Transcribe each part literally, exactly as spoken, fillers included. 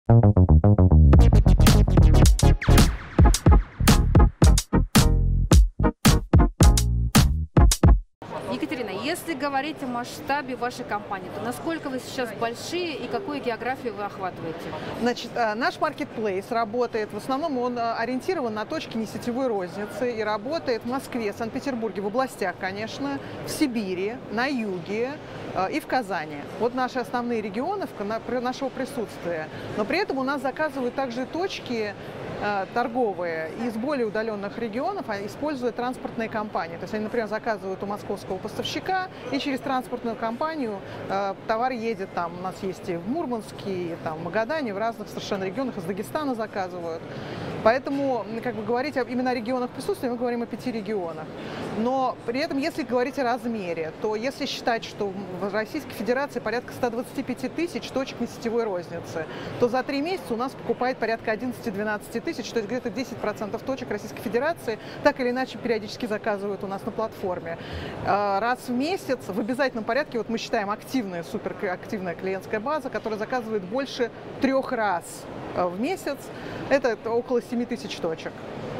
Екатерина, если говорить о масштабе вашей компании, то насколько вы сейчас большие и какую географию вы охватываете? Значит, наш маркетплейс работает, в основном он ориентирован на точки несетевой розницы и работает в Москве, Санкт-Петербурге, в областях, конечно, в Сибири, на юге и в Казани. Вот наши основные регионы нашего присутствия. Но при этом у нас заказывают также точки торговые из более удаленных регионов, используя транспортные компании. То есть они, например, заказывают у московского поставщика, и через транспортную компанию э, товар едет там. У нас есть и в Мурманске, и там, в Магадане, в разных совершенно регионах, из Дагестана заказывают. Поэтому, как бы, говорить именно о регионах присутствия, мы говорим о пяти регионах. Но при этом, если говорить о размере, то если считать, что в Российской Федерации порядка ста двадцати пяти тысяч точек несетевой розницы, то за три месяца у нас покупает порядка одиннадцати-двенадцати тысяч, то есть где-то десять процентов точек Российской Федерации так или иначе периодически заказывают у нас на платформе. Раз в месяц в обязательном порядке, вот мы считаем активная, суперактивная клиентская база, которая заказывает больше трех раз в месяц, это около семи тысяч точек.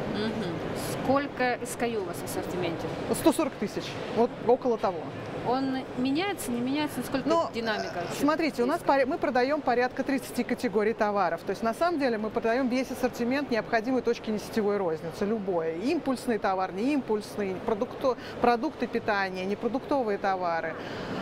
Угу. Сколько эс кей ю у вас в ассортименте? сто сорок тысяч, вот около того. Он меняется, не меняется? Насколько Но, динамика? Смотрите, у нас мы продаем порядка тридцати категорий товаров. То есть на самом деле мы продаем весь ассортимент необходимой точки несетевой розницы, любое. Импульсный товар, не импульсный, продукты, продукты питания, непродуктовые товары.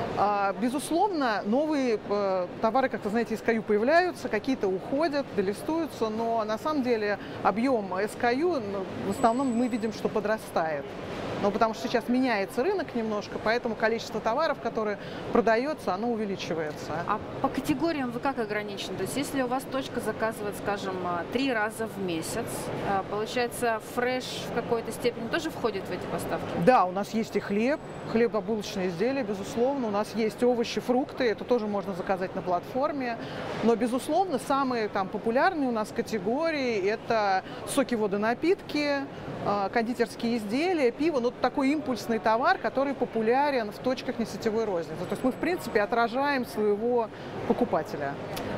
Безусловно, новые товары, как вы знаете, эс кей ю появляются, какие-то уходят, делистуются, но на самом деле объем эс кей ю в основном мы видим, что подрастает. Ну, потому что сейчас меняется рынок немножко, поэтому количество товаров, которые продается, оно увеличивается. А по категориям вы как ограничены? То есть если у вас точка заказывает, скажем, три раза в месяц, получается, фреш в какой-то степени тоже входит в эти поставки? Да, у нас есть и хлеб, хлебобулочные изделия, безусловно. У нас есть овощи, фрукты, это тоже можно заказать на платформе. Но, безусловно, самые там популярные у нас категории – это соки, воды, напитки, кондитерские изделия, пиво. Ну, такой импульсный товар, который популярен в точках несетевой розницы. То есть мы, в принципе, отражаем своего покупателя.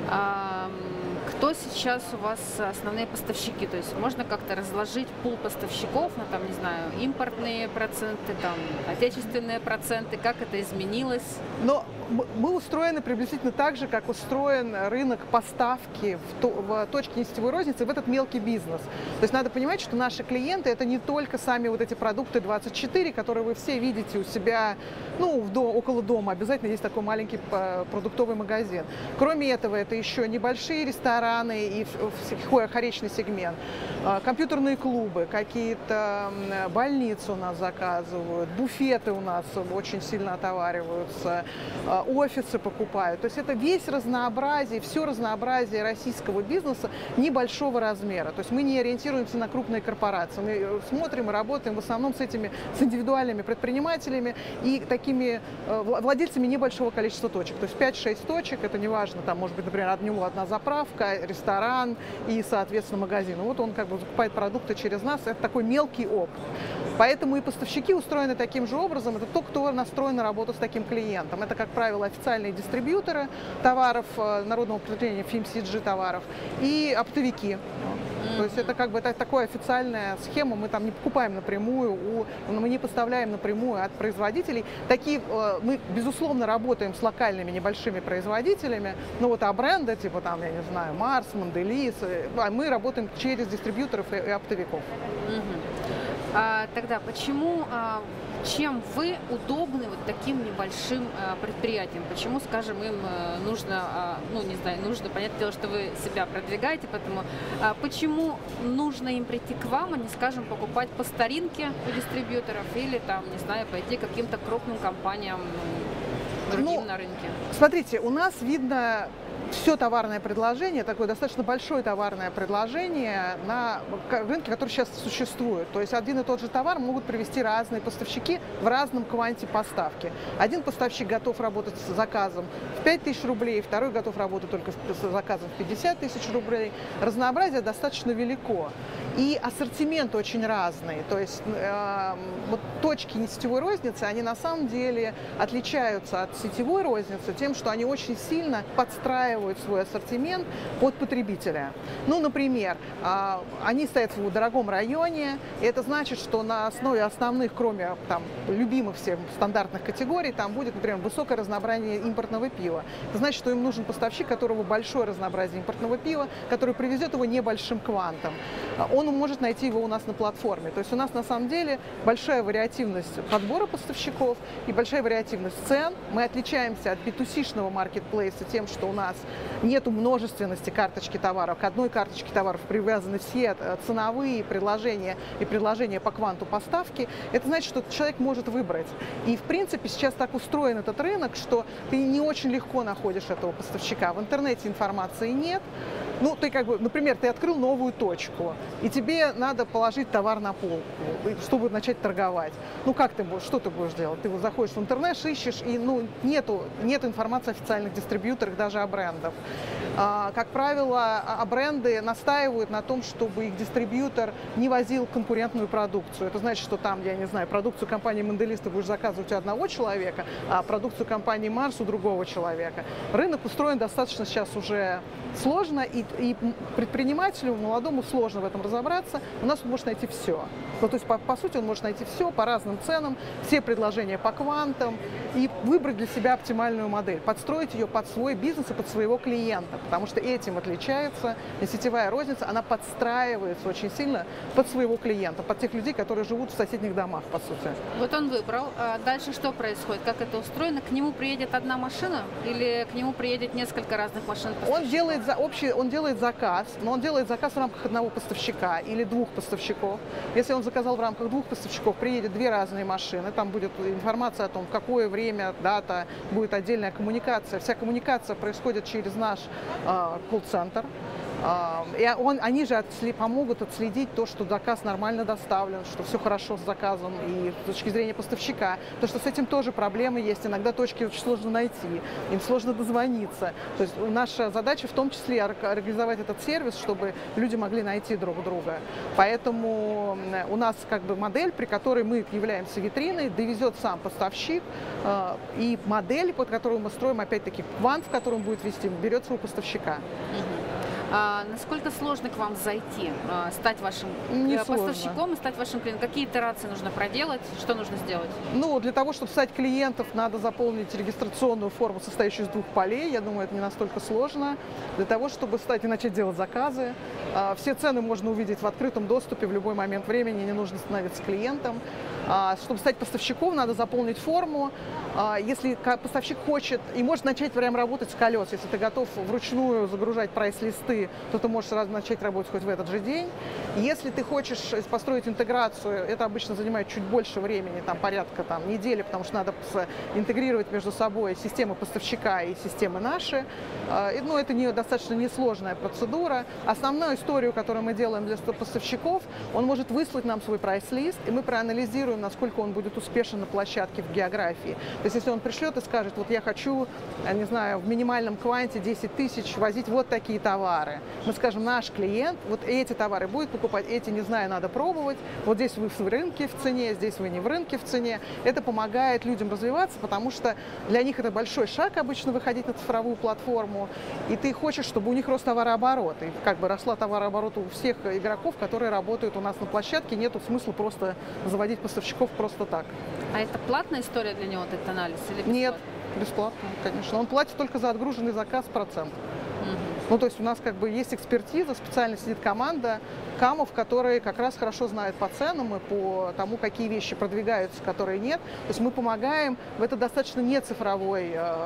А, кто сейчас у вас основные поставщики? То есть можно как-то разложить пул поставщиков на, там, не знаю, импортные проценты, там, отечественные проценты, как это изменилось? Но мы устроены приблизительно так же, как устроен рынок поставки в, то, в точке несетевой розницы, в этот мелкий бизнес. То есть надо понимать, что наши клиенты – это не только сами вот эти продукты двадцать четыре, которые вы все видите у себя, ну, в дом, около дома. Обязательно есть такой маленький продуктовый магазин. Кроме этого, это еще небольшие рестораны и хоречный сегмент, компьютерные клубы, какие-то больницы у нас заказывают, буфеты у нас очень сильно отовариваются, офисы покупают. То есть это весь разнообразие, все разнообразие российского бизнеса небольшого размера. То есть мы не ориентируемся на крупные корпорации. Мы смотрим и работаем в основном с этими, с индивидуальными предпринимателями и такими владельцами небольшого количества точек. То есть пять-шесть точек, это не важно, там может быть, например, от него одна заправка, ресторан и, соответственно, магазин. Вот он как бы закупает продукты через нас, это такой мелкий опыт. Поэтому и поставщики устроены таким же образом. Это тот, кто настроен на работу с таким клиентом. Это, как правило, официальные дистрибьюторы товаров народного потребления, эф эм си джи товаров, и оптовики. То есть это как бы это такая официальная схема, мы там не покупаем напрямую, у, мы не поставляем напрямую от производителей. Такие, мы, безусловно, работаем с локальными небольшими производителями, ну вот а бренды, типа там, я не знаю, Марс, Монделис, мы работаем через дистрибьюторов и, и оптовиков. А, тогда почему, а, чем вы удобны вот таким небольшим а, предприятиям? Почему, скажем, им а, нужно, а, ну не знаю, нужно, понятное дело, что вы себя продвигаете, поэтому а, почему нужно им прийти к вам, а не, скажем, покупать по старинке у дистрибьюторов или там, не знаю, пойти к каким-то крупным компаниям другим ну, на рынке? Смотрите, у нас видно все товарное предложение, такое достаточно большое товарное предложение на рынке, который сейчас существует. То есть один и тот же товар могут привезти разные поставщики в разном кванте поставки. Один поставщик готов работать с заказом в пять тысяч рублей, второй готов работать только с заказом в пятьдесят тысяч рублей. Разнообразие достаточно велико. И ассортимент очень разный. То есть э, вот точки несетевой розницы, они на самом деле отличаются от сетевой розницы тем, что они очень сильно подстраиваются подстраивают свой ассортимент под потребителя. Ну, например, они стоят в дорогом районе, и это значит, что на основе основных, кроме там, любимых всем стандартных категорий, там будет, например, высокое разнообразие импортного пива. Это значит, что им нужен поставщик, у которого большое разнообразие импортного пива, который привезет его небольшим квантом. Он может найти его у нас на платформе. То есть у нас на самом деле большая вариативность подбора поставщиков и большая вариативность цен. Мы отличаемся от би ту си-шного маркетплейса тем, что у нас нет множественности карточки товаров. К одной карточке товаров привязаны все ценовые предложения и предложения по кванту поставки. Это значит, что человек может выбрать. И, в принципе, сейчас так устроен этот рынок, что ты не очень легко находишь этого поставщика. В интернете информации нет. Ну, ты как бы, например, ты открыл новую точку, и тебе надо положить товар на полку, чтобы начать торговать. Ну, как ты будешь, что ты будешь делать? Ты вот заходишь в интернет, ищешь, и ну, нету, нет информации о официальных дистрибьюторах, даже о брендах. А, как правило, а бренды настаивают на том, чтобы их дистрибьютор не возил конкурентную продукцию. Это значит, что там, я не знаю, продукцию компании Mondelez ты будешь заказывать у одного человека, а продукцию компании Mars у другого человека. Рынок устроен достаточно сейчас уже сложно, и, и предпринимателю, молодому, сложно в этом разобраться. У нас он может найти все. Ну, то есть, по, по сути, он может найти все по разным ценам, все предложения по квантам, и выбрать для себя оптимальную модель, подстроить ее под свой бизнес и под своего клиента, потому что этим отличается сетевая розница, она подстраивается очень сильно под своего клиента, под тех людей, которые живут в соседних домах, по сути. Вот он выбрал, а дальше что происходит, как это устроено? К нему приедет одна машина или к нему приедет несколько разных машин? Он делает, за, общий, он делает заказ, но он делает заказ в рамках одного поставщика или двух поставщиков. Если он заказал в рамках двух поставщиков, приедет две разные машины, там будет информация о том, в какое время, дата, будет отдельная коммуникация. Вся коммуникация происходит через наш э, колл-центр. И он, они же отслед, помогут отследить то, что заказ нормально доставлен, что все хорошо с заказом и с точки зрения поставщика. То, что с этим тоже проблемы есть. Иногда точки очень сложно найти, им сложно дозвониться. То есть наша задача в том числе организовать этот сервис, чтобы люди могли найти друг друга. Поэтому у нас как бы модель, при которой мы являемся витриной, довезет сам поставщик, и модель, под которую мы строим, опять-таки, квант, в котором будет вести, берется у поставщика. А насколько сложно к вам зайти, стать вашим Не поставщиком сложно. и стать вашим клиентом? Какие итерации нужно проделать? Что нужно сделать? Ну, для того, чтобы стать клиентом, надо заполнить регистрационную форму, состоящую из двух полей. Я думаю, это не настолько сложно. Для того, чтобы стать и начать делать заказы. Все цены можно увидеть в открытом доступе в любой момент времени, не нужно становиться клиентом. Чтобы стать поставщиком, надо заполнить форму. Если поставщик хочет и может начать прямо работать с колес, если ты готов вручную загружать прайс-листы, то ты можешь сразу начать работать хоть в этот же день. Если ты хочешь построить интеграцию, это обычно занимает чуть больше времени, там порядка там, недели, потому что надо интегрировать между собой системы поставщика и системы наши. Ну, это не, достаточно несложная процедура. Основную историю, которую мы делаем для поставщиков, он может выслать нам свой прайс-лист, и мы проанализируем, насколько он будет успешен на площадке в географии. То есть, если он пришлет и скажет, вот я хочу, не знаю, в минимальном кванте десять тысяч возить вот такие товары, мы скажем, наш клиент вот эти товары будет покупать, эти, не знаю, надо пробовать, вот здесь вы в рынке в цене, здесь вы не в рынке в цене. Это помогает людям развиваться, потому что для них это большой шаг обычно выходить на цифровую платформу, и ты хочешь, чтобы у них рос товарооборот, и как бы росла товарооборот у всех игроков, которые работают у нас на площадке, нету смысла просто заводить поставщиков просто так. А это платная история для него, этот анализ? Или бесплатно? Нет, бесплатно, конечно. Он платит только за отгруженный заказ процент. Угу. Ну, то есть у нас как бы есть экспертиза, специально сидит команда камов, которые как раз хорошо знают по ценам и по тому, какие вещи продвигаются, которые нет. То есть мы помогаем в этот достаточно не цифровой э,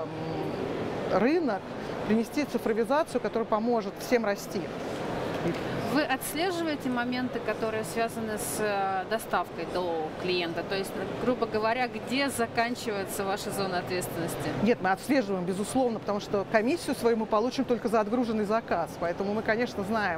рынок принести цифровизацию, которая поможет всем расти. Вы отслеживаете моменты, которые связаны с доставкой до клиента? То есть, грубо говоря, где заканчивается ваша зона ответственности? Нет, мы отслеживаем, безусловно, потому что комиссию свою мы получим только за отгруженный заказ. Поэтому мы, конечно, знаем,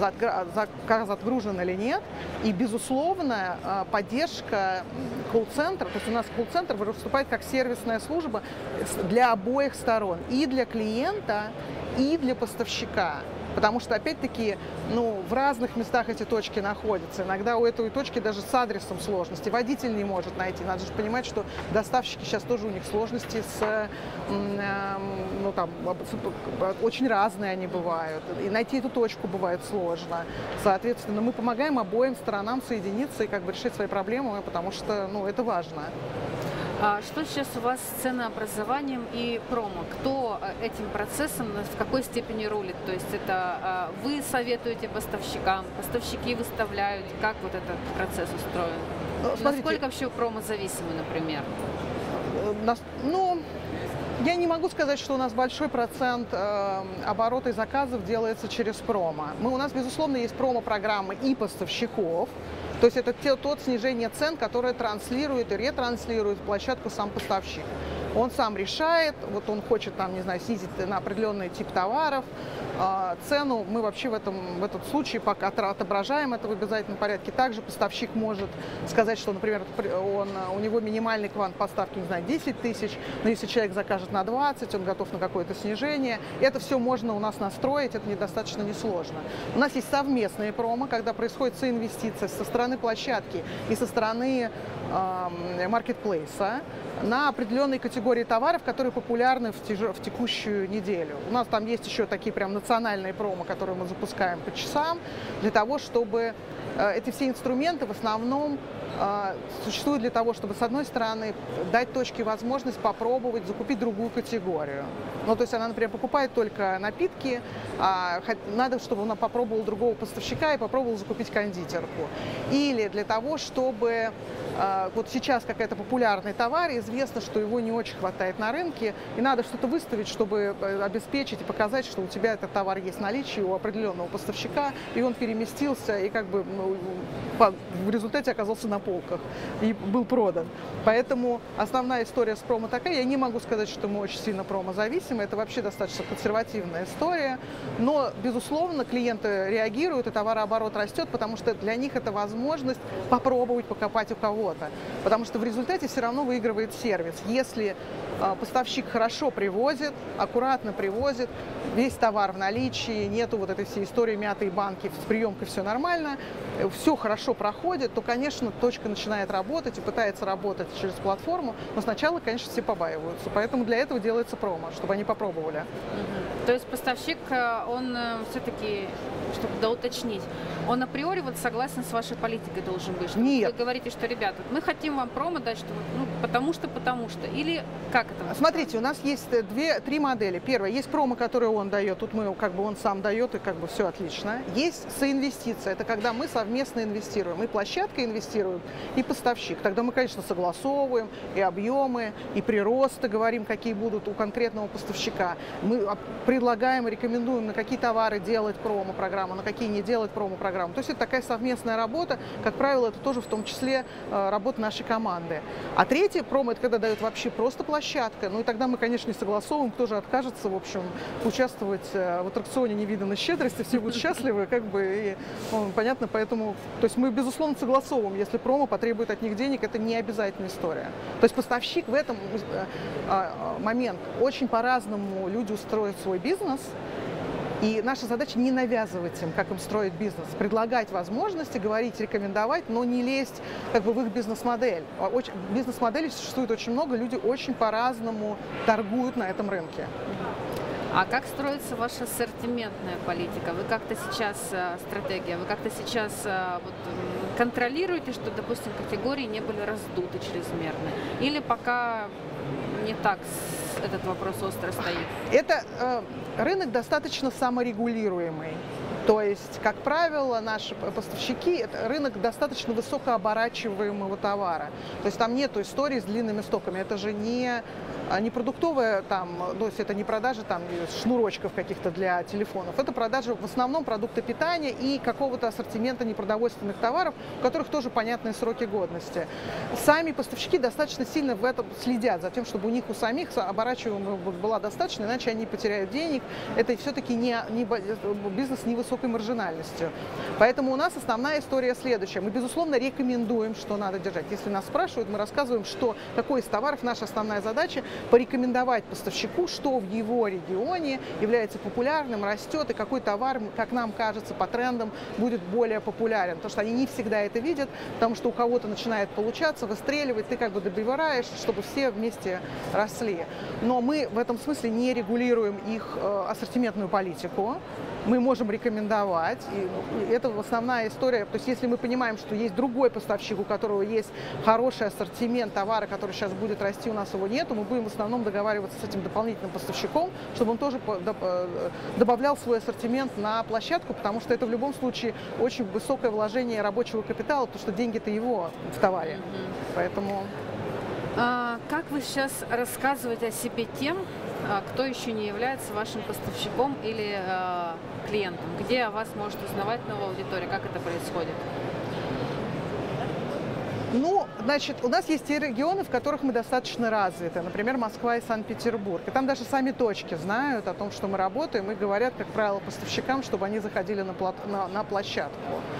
заказ отгружен или нет. И, безусловно, поддержка колл-центра, то есть у нас колл-центр выступает как сервисная служба для обоих сторон. И для клиента, и для поставщика. Потому что, опять-таки, ну, в разных местах эти точки находятся. Иногда у этой точки даже с адресом сложности. Водитель не может найти. Надо же понимать, что доставщики сейчас тоже у них сложности с, э, ну, там, очень разные они бывают. И найти эту точку бывает сложно. Соответственно, мы помогаем обоим сторонам соединиться и как бы решить свои проблемы, потому что, ну, это важно. А что сейчас у вас с ценообразованием и промо? Кто этим процессом в какой степени рулит? То есть это вы советуете поставщикам, поставщики выставляют, как вот этот процесс устроен? Ну, насколько вообще промо зависимы, например? Ну, я не могу сказать, что у нас большой процент э, оборота и заказов делается через промо. Мы, у нас, безусловно, есть промо-программы и поставщиков. То есть это те, тот снижение цен, которое транслирует и ретранслирует площадку сам поставщик. Он сам решает, вот он хочет там, не знаю, снизить на определенный тип товаров. А, цену мы вообще в, этом, в этот случай пока отображаем это в обязательном порядке. Также поставщик может сказать, что, например, он, у него минимальный квант поставки, не знаю, десять тысяч, но если человек закажет на двадцать, он готов на какое-то снижение. Это все можно у нас настроить, это недостаточно несложно. У нас есть совместные промо, когда происходит соинвестиция со стороны площадки и со стороны э, маркетплейса на определенные категории товаров, которые популярны в, тяж... в текущую неделю. У нас там есть еще такие прям национальные промо, которые мы запускаем по часам, для того, чтобы э, эти все инструменты в основном э, существуют для того, чтобы, с одной стороны, дать точке возможность попробовать закупить другую категорию. Ну, то есть она, например, покупает только напитки, а надо, чтобы она попробовала другого поставщика и попробовала закупить кондитерку. Или для того, чтобы вот сейчас какой-то популярный товар, известно, что его не очень хватает на рынке, и надо что-то выставить, чтобы обеспечить и показать, что у тебя этот товар есть в наличии у определенного поставщика, и он переместился, и как бы ну, в результате оказался на полках и был продан. Поэтому основная история с промо такая. Я не могу сказать, что мы очень сильно промо-зависимы, это вообще достаточно консервативная история, но, безусловно, клиенты реагируют, и товарооборот растет, потому что для них это возможность попробовать покопать у кого-то. Потому что в результате все равно выигрывает сервис. Если э, поставщик хорошо привозит, аккуратно привозит, весь товар в наличии, нету вот этой всей истории мятой банки, с приемкой все нормально, все хорошо проходит, то, конечно, точка начинает работать и пытается работать через платформу, но сначала, конечно, все побаиваются. Поэтому для этого делается промо, чтобы они попробовали. Угу. То есть поставщик, он все-таки, чтобы доуточнить, он априори вот согласен с вашей политикой должен быть? Что Нет. Вы говорите, что, ребята, мы хотим вам промо дать, что ну, потому что, потому что. Или как это? Смотрите, у нас есть две, три модели. Первая, есть промо, которое он дает, тут мы, как бы он сам дает, и как бы все отлично. Есть соинвестиция, это когда мы совместно инвестируем. И площадка инвестирует, и поставщик. Тогда мы, конечно, согласовываем и объемы, и приросты, говорим, какие будут у конкретного поставщика. Мы предлагаем и рекомендуем, на какие товары делать промо-программу, на какие не делать промо-программу. То есть это такая совместная работа, как правило, это тоже в том числе э, работа нашей команды. А третье промо, это когда дают вообще просто площадка, ну и тогда мы, конечно, не согласовываем, кто же откажется, в общем, участвовать э, в аттракционе невиданной щедрости, все будут счастливы, как бы, и, ну, понятно, поэтому, то есть мы, безусловно, согласовываем, если промо потребует от них денег, это не обязательная история. То есть поставщик в этом э, э, момент, очень по-разному люди устроят свой бизнес. И наша задача не навязывать им, как им строить бизнес, предлагать возможности, говорить, рекомендовать, но не лезть как бы в их бизнес-модель. Бизнес-моделей существует очень много, люди очень по-разному торгуют на этом рынке. А как строится ваша ассортиментная политика? Вы как-то сейчас, стратегия, вы как-то сейчас вот, контролируете, что, допустим, категории не были раздуты чрезмерно? Или пока не так этот вопрос остро стоит? Это э, рынок достаточно саморегулируемый. То есть, как правило, наши поставщики – это рынок достаточно высокооборачиваемого товара. То есть там нет истории с длинными стоками. Это же не, не продуктовая, там, то есть это не продажа там, шнурочков каких-то для телефонов. Это продажа в основном продукта питания и какого-то ассортимента непродовольственных товаров, у которых тоже понятные сроки годности. Сами поставщики достаточно сильно в этом следят, за тем, чтобы у них у самих оборачиваемого была достаточно, иначе они потеряют денег. Это все-таки не, не, бизнес невысокого высокой маржинальностью. Поэтому у нас основная история следующая. Мы, безусловно, рекомендуем, что надо держать. Если нас спрашивают, мы рассказываем, что какой из товаров наша основная задача – порекомендовать поставщику, что в его регионе является популярным, растет, и какой товар, как нам кажется, по трендам будет более популярен. Потому что они не всегда это видят, потому что у кого-то начинает получаться, выстреливать, ты как бы добиваешь, чтобы все вместе росли. Но мы в этом смысле не регулируем их э, ассортиментную политику. Мы можем рекомендовать, и это основная история. То есть если мы понимаем, что есть другой поставщик, у которого есть хороший ассортимент товара, который сейчас будет расти, у нас его нет, мы будем в основном договариваться с этим дополнительным поставщиком, чтобы он тоже добавлял свой ассортимент на площадку, потому что это в любом случае очень высокое вложение рабочего капитала, потому что деньги-то его в товаре. Mm-hmm. Поэтому... А, как вы сейчас рассказываете о себе тем, кто еще не является вашим поставщиком или э, клиентом? Где о вас может узнавать новая аудитория? Как это происходит? Ну, значит, у нас есть те регионы, в которых мы достаточно развиты, например, Москва и Санкт-Петербург. И там даже сами точки знают о том, что мы работаем, и говорят, как правило, поставщикам, чтобы они заходили на, плат... на, на площадку.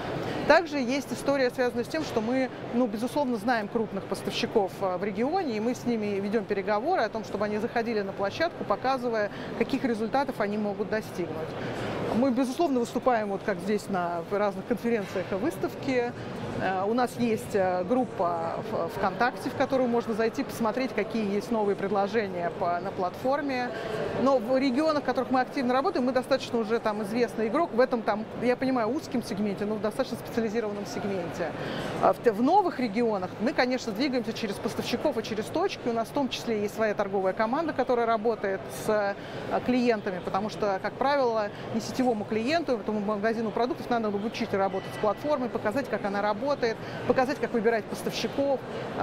Также есть история, связанная с тем, что мы, ну, безусловно, знаем крупных поставщиков в регионе, и мы с ними ведем переговоры о том, чтобы они заходили на площадку, показывая, каких результатов они могут достигнуть. Мы, безусловно, выступаем, вот как здесь, на разных конференциях и выставке. У нас есть группа ВКонтакте, в которую можно зайти, посмотреть, какие есть новые предложения по, на платформе. Но в регионах, в которых мы активно работаем, мы достаточно уже там известный игрок. В этом, там, я понимаю, узком сегменте, но в достаточно специализированном сегменте. В, в новых регионах мы, конечно, двигаемся через поставщиков и через точки. У нас в том числе есть своя торговая команда, которая работает с клиентами, потому что, как правило, не сетевому клиенту, этому магазину продуктов надо обучить работать с платформой, показать, как она работает, показать, как выбирать поставщиков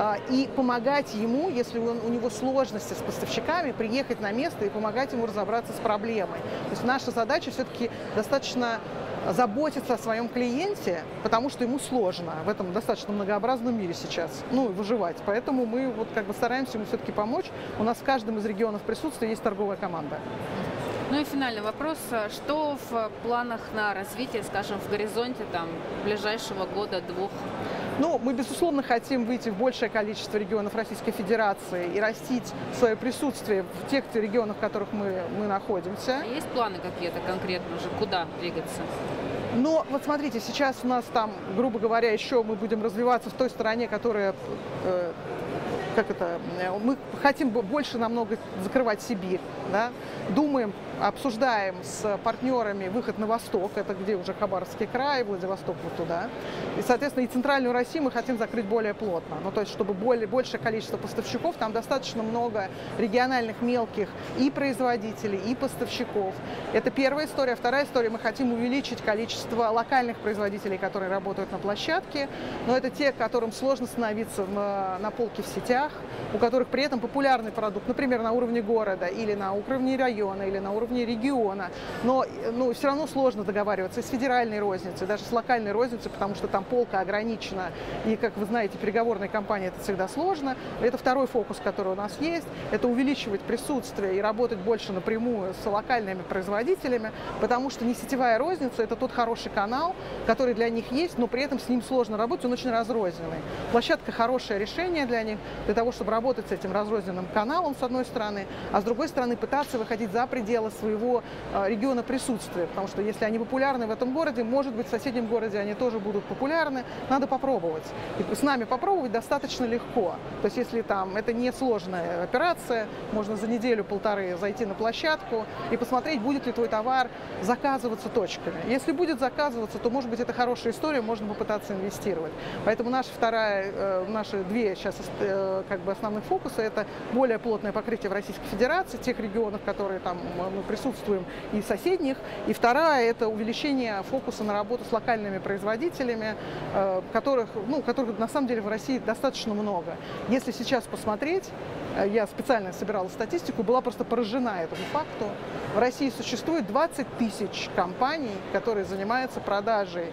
и помогать ему, если он, у него сложности с поставщиками, приехать на место и помогать ему разобраться с проблемой. То есть наша задача все-таки достаточно заботиться о своем клиенте, потому что ему сложно в этом достаточно многообразном мире сейчас, ну, выживать. Поэтому мы вот как бы стараемся ему все-таки помочь. У нас в каждом из регионов присутствия есть торговая команда. Ну и финальный вопрос. Что в планах на развитие, скажем, в горизонте там ближайшего года-двух? Ну, мы, безусловно, хотим выйти в большее количество регионов Российской Федерации и растить свое присутствие в тех регионах, в которых мы, мы находимся. А есть планы какие-то конкретно уже, куда двигаться? Ну, вот смотрите, сейчас у нас там, грубо говоря, еще мы будем развиваться в той стороне, которая... Э, как это, мы хотим больше намного закрывать Сибирь, да? Думаем, обсуждаем с партнерами выход на восток, это где уже Хабаровский край, Владивосток вот туда. И, соответственно, и центральную Россию мы хотим закрыть более плотно. Ну, то есть, чтобы более, большее количество поставщиков, там достаточно много региональных мелких и производителей, и поставщиков. Это первая история. Вторая история, мы хотим увеличить количество локальных производителей, которые работают на площадке, но это те, которым сложно становиться в, на полке в сетях, у которых при этом популярный продукт, например, на уровне города, или на уровне района, или на уровне региона. Но ну, все равно сложно договариваться и с федеральной розницей, даже с локальной розницей, потому что там полка ограничена. И, как вы знаете, переговорная кампания — это всегда сложно. Это второй фокус, который у нас есть. Это увеличивать присутствие и работать больше напрямую с локальными производителями, потому что не сетевая розница — это тот хороший канал, который для них есть, но при этом с ним сложно работать, он очень разрозненный. Площадка — хорошее решение для них, для того, чтобы работать с этим разрозненным каналом, с одной стороны, а с другой стороны пытаться выходить за пределы своего э, региона присутствия, потому что если они популярны в этом городе, может быть, в соседнем городе они тоже будут популярны, надо попробовать. И с нами попробовать достаточно легко. То есть если там это не сложная операция, можно за неделю-полторы зайти на площадку и посмотреть, будет ли твой товар заказываться точками. Если будет заказываться, то, может быть, это хорошая история, можно попытаться инвестировать. Поэтому наша вторая, э, наши две сейчас э, как бы основных фокуса — это более плотное покрытие в Российской Федерации, тех регионов, которые там мы присутствуем, и соседних. И вторая — это увеличение фокуса на работу с локальными производителями, э, которых, ну, которых на самом деле в России достаточно много. Если сейчас посмотреть, э, я специально собирала статистику, была просто поражена этому факту. В России существует двадцать тысяч компаний, которые занимаются продажей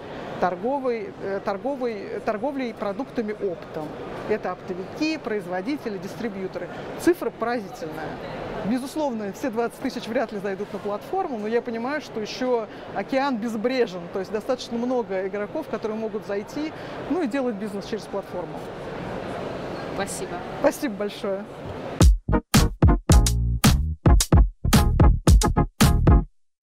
торговой, торговой, торговлей продуктами оптом. Это оптовики, производители, дистрибьюторы. Цифра поразительная. Безусловно, все двадцать тысяч вряд ли зайдут на платформу, но я понимаю, что еще океан безбрежен, то есть достаточно много игроков, которые могут зайти, ну и делать бизнес через платформу. Спасибо. Спасибо большое.